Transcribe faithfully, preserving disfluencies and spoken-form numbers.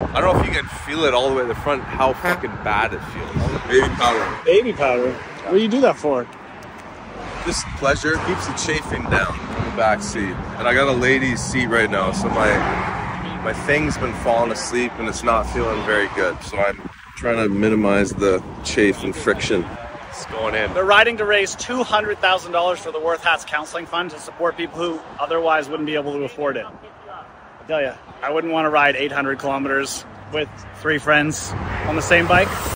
I don't know if you can feel it all the way to the front, how fucking bad it feels. Baby powder. Baby powder? What do you do that for? Just pleasure, keeps the chafing down in the back seat. And I got a ladies seat right now, so my my thing's been falling asleep and it's not feeling very good. So I'm trying to minimize the chafe and friction. It's going in. They're riding to raise two hundred thousand dollars for the Worth Hats Counseling Fund to support people who otherwise wouldn't be able to afford it. I tell you, I wouldn't want to ride eight hundred kilometers with three friends on the same bike.